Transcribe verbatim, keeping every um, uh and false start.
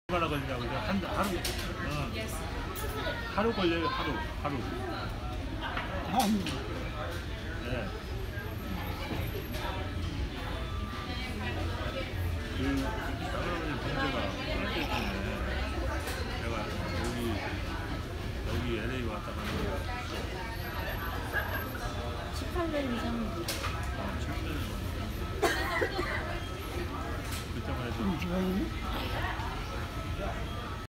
얼마나 걸리냐고 한 하루 어. 하루 걸려요. 하루 하루. 네. 그 할아버지 문제가 그럴 때 때문에 내가 여기 여기 엘에이 왔다 가는 거 십팔 년 이상. 어, 칠 년 그때만 해도